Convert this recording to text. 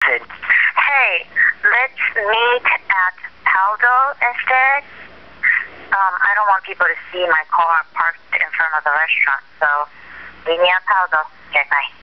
said, Hey, let's meet at Paldo instead. I don't want people to see my car parked in front of the restaurant, so meet me at Paldo. Okay, bye.